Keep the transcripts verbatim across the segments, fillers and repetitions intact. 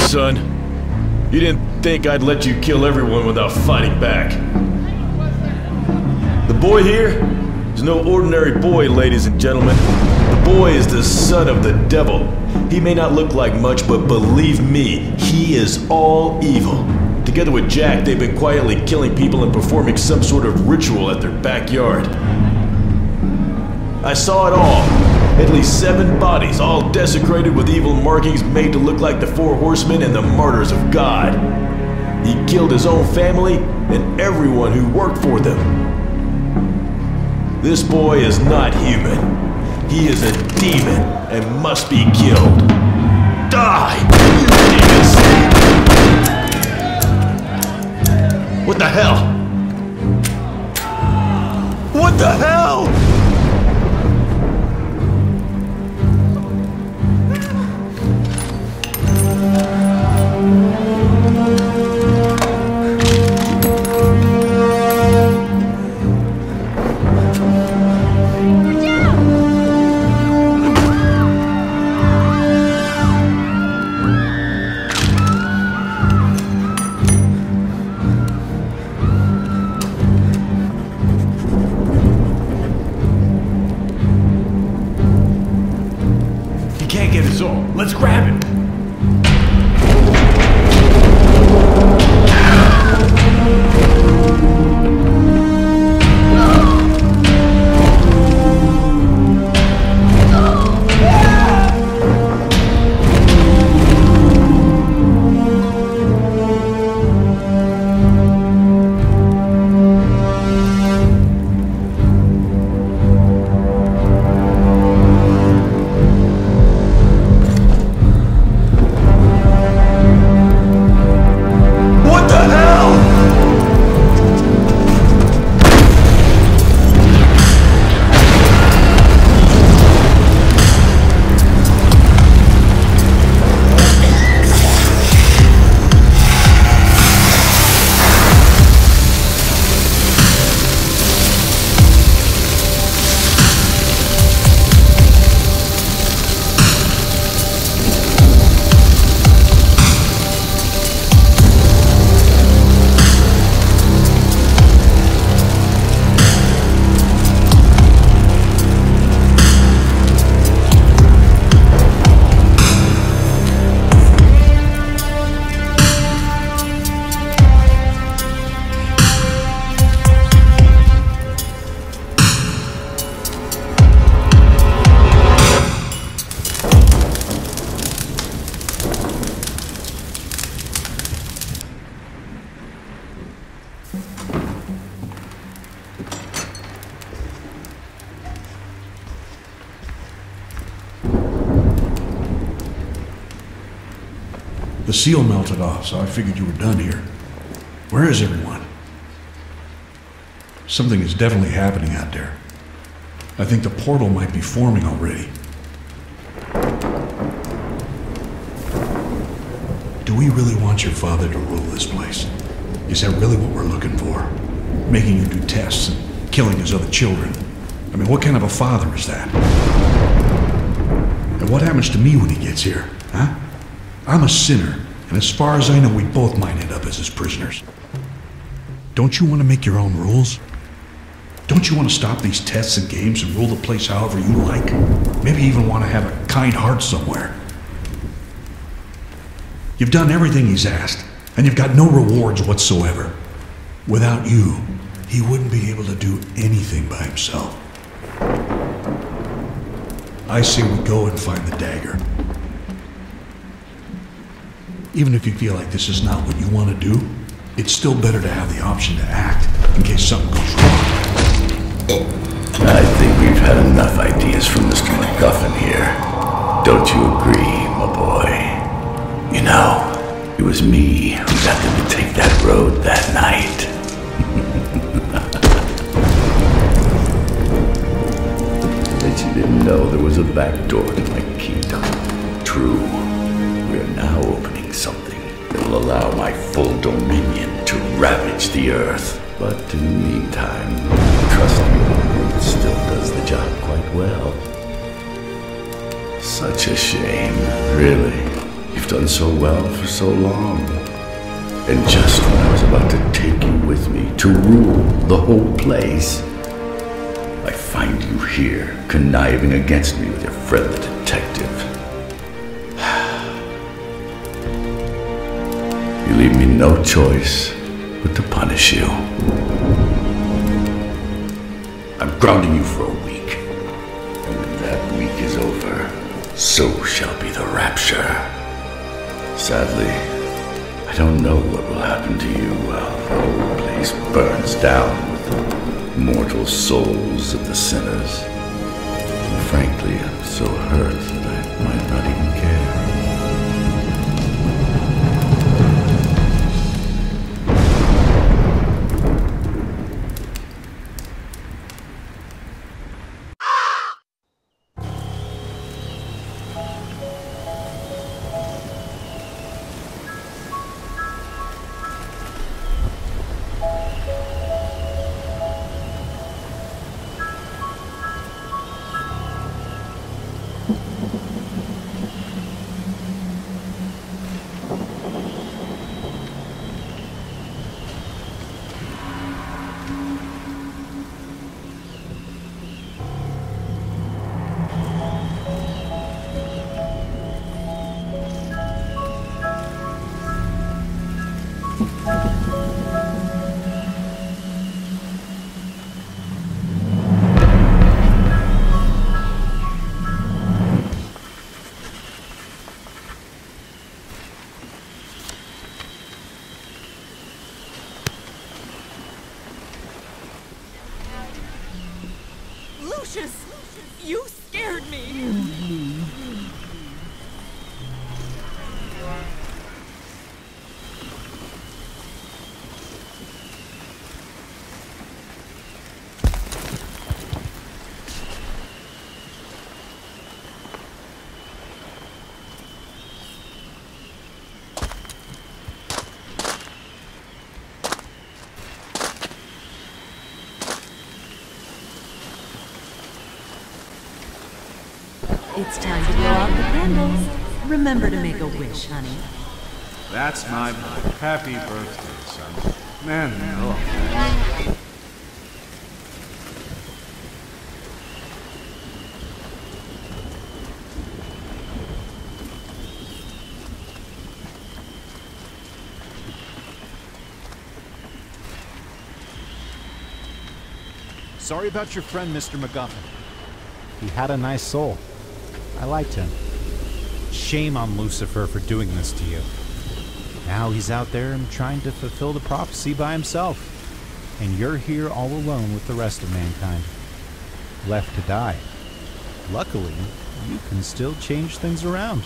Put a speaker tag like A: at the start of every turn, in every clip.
A: son. You didn't think I'd let you kill everyone without fighting back. The boy here is no ordinary boy, ladies and gentlemen. The boy is the son of the devil. He may not look like much, but believe me, he is all evil. Together with Jack, they've been quietly killing people and performing some sort of ritual at their backyard. I saw it all. At least seven bodies, all desecrated with evil markings made to look like the Four Horsemen and the Martyrs of God. He killed his own family and everyone who worked for them. This boy is not human. He is a demon and must be killed. Die, you demons! What the hell? What the hell?
B: Let's grab him!
C: The seal melted off, so I figured you were done here. Where is everyone? Something is definitely happening out there. I think the portal might be forming already. Do we really want your father to rule this place? Is that really what we're looking for? Making you do tests and killing his other children? I mean, what kind of a father is that? And what happens to me when he gets here, huh? I'm a sinner, and as far as I know, we both might end up as his prisoners. Don't you want to make your own rules? Don't you want to stop these tests and games and rule the place however you like? Maybe even want to have a kind heart somewhere. You've done everything he's asked, and you've got no rewards whatsoever. Without you, he wouldn't be able to do anything by himself. I say we go and find the dagger. Even if you feel like this is not what you want to do, it's still better to have the option to act in case something goes wrong.
D: I think we've had enough ideas from Mister MacGuffin here. Don't you agree, my boy? You know, it was me who got them to take that road that night. Bet you didn't know there was a back door to my kingdom. True. We are now opening something that will allow my full dominion to ravage the earth. But in the meantime, trust me, it still does the job quite well. Such a shame, really. You've done so well for so long. And just when I was about to take you with me to rule the whole place, I find you here, conniving against me with your friend the detective. You leave me no choice but to punish you. I'm grounding you for a week. And when that week is over, so shall be the rapture. Sadly, I don't know what will happen to you while the whole place burns down with the mortal souls of the sinners. And frankly, I'm so hurt that I might not even care.
E: Lucius! You scared me!
F: It's time to blow out the candles. Remember to make a wish, honey.
B: That's my boy. Happy birthday, son. Man, oh.
G: Sorry about your friend, Mister MacGuffin. He had a nice soul. I liked him. Shame on Lucifer for doing this to you. Now he's out there and trying to fulfill the prophecy by himself. And you're here all alone with the rest of mankind. Left to die. Luckily, you can still change things around.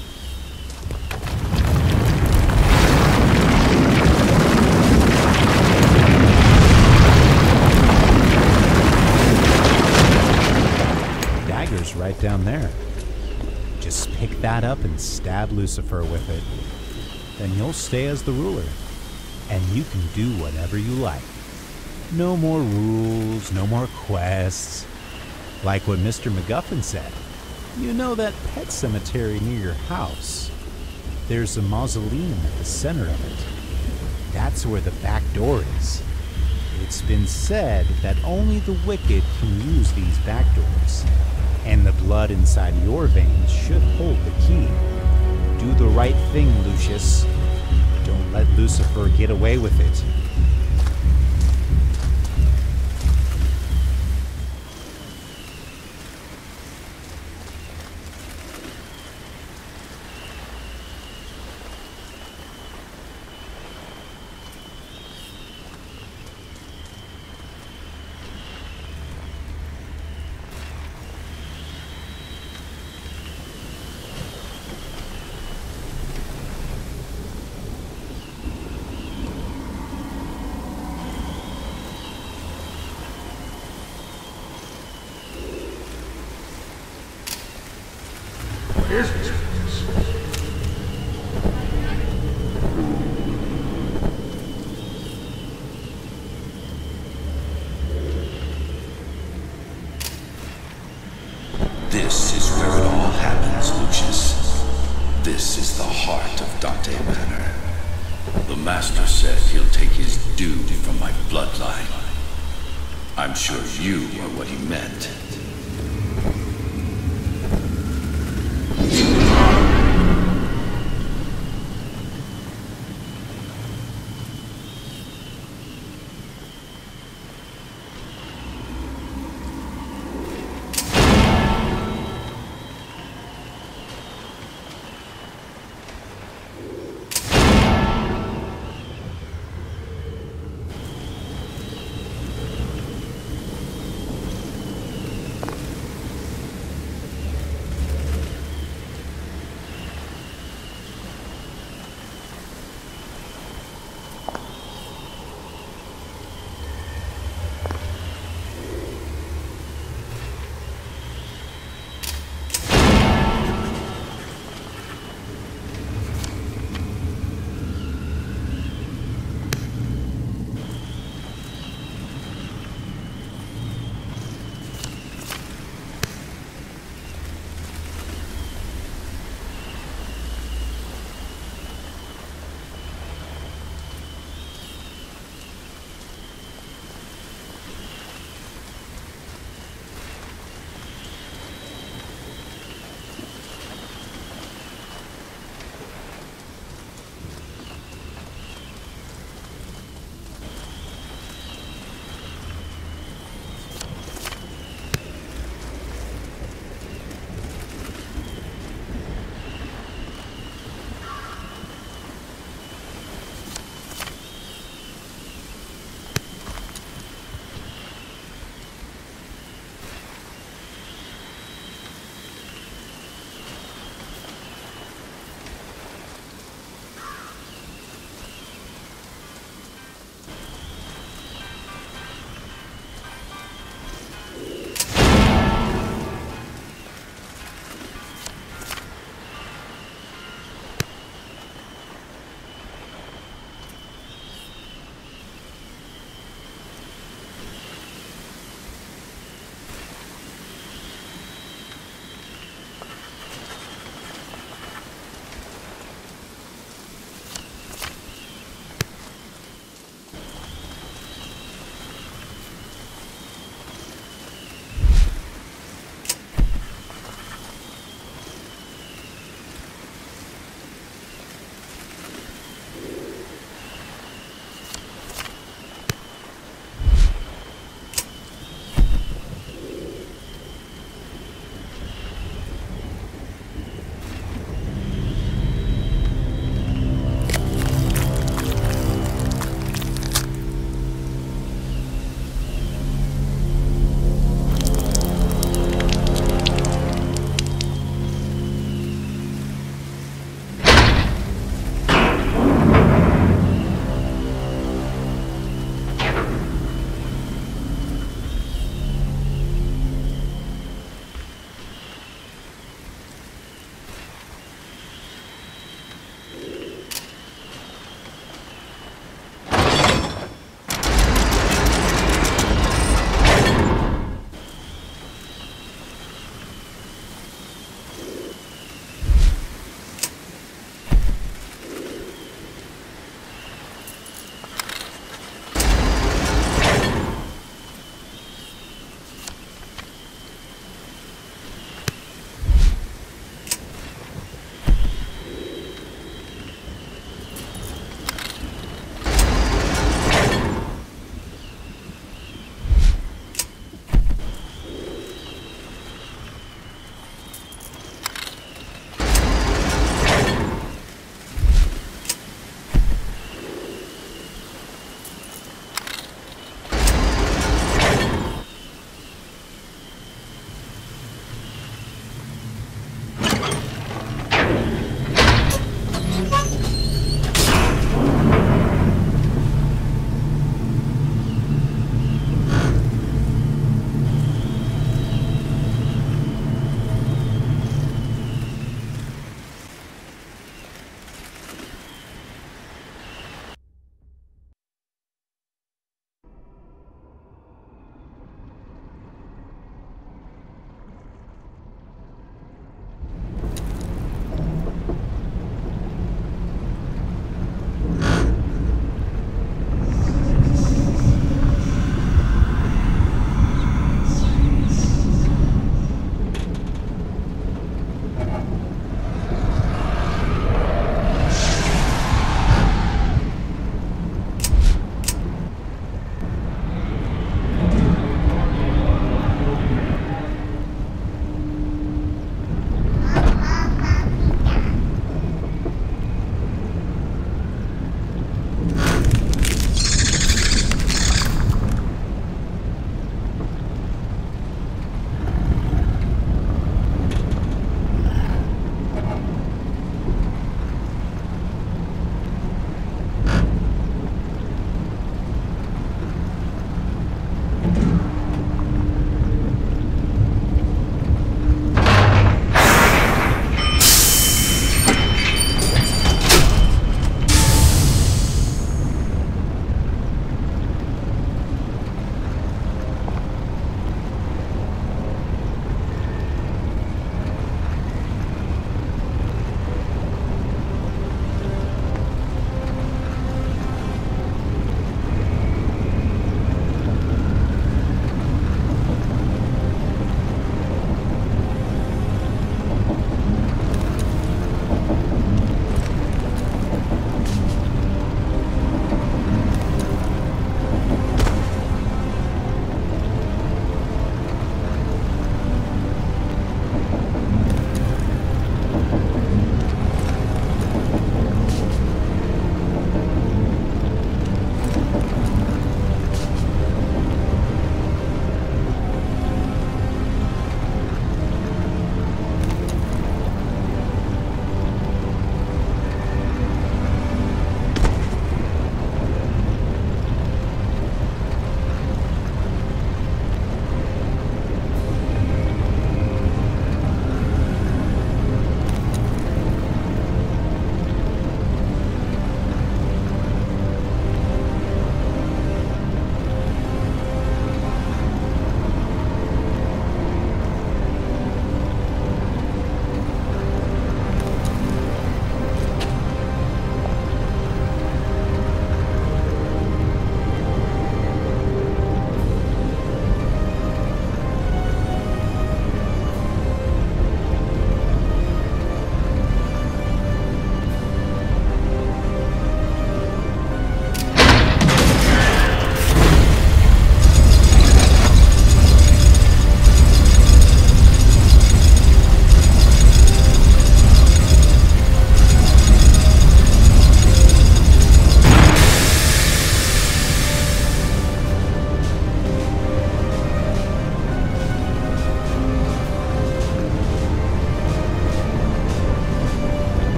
G: Dagger's right down there. Just pick that up and stab Lucifer with it. Then you'll stay as the ruler, and you can do whatever you like. No more rules, no more quests. Like what Mister MacGuffin said, you know that pet cemetery near your house? There's a mausoleum at the center of it. That's where the back door is. It's been said that only the wicked can use these back doors. And the blood inside your veins should hold the key. Do the right thing, Lucius. Don't let Lucifer get away with it.
C: Here's this.
H: This is where it all happens, Lucius. This is the
D: master said he'll take his due from my bloodline. I'm sure you are what he meant.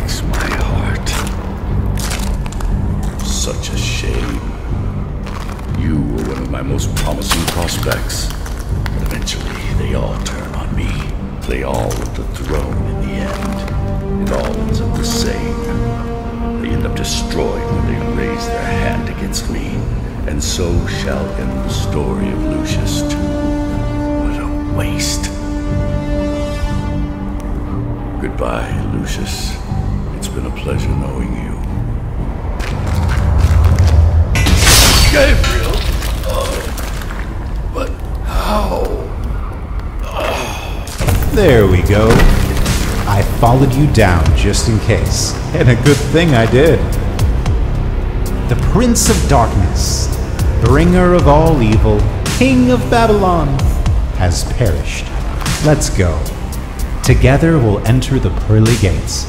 D: breaks my heart. Such a shame. You were one of my most promising prospects. But eventually, they all turn on me. They all want the throne in the end. It all ends up the same. They end up destroyed when they raise their hand against me. And so shall end the story of Lucius too. What a waste. Goodbye, Lucius. It's been a pleasure knowing you. Gabriel! Oh. But how? Oh.
G: There we go. I followed you down just in case. And a good thing I did. The Prince of Darkness, bringer of all evil, King of Babylon, has perished. Let's go. Together we'll enter the pearly gates.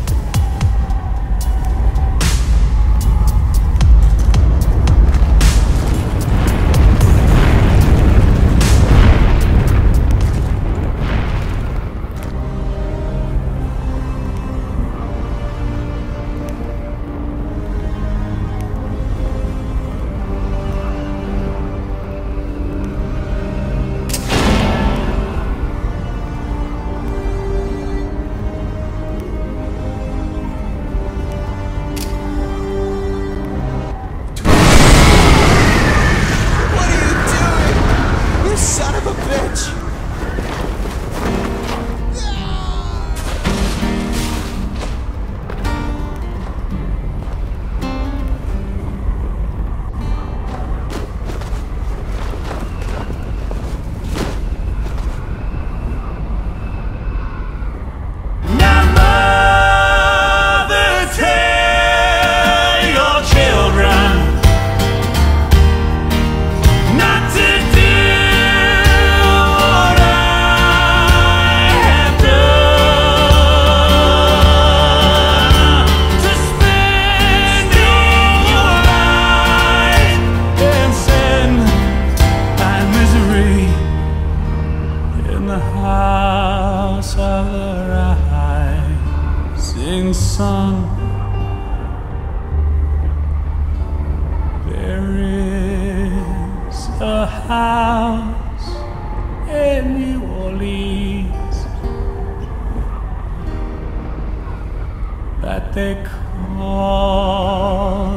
B: Sun. There is a house in New Orleans that they call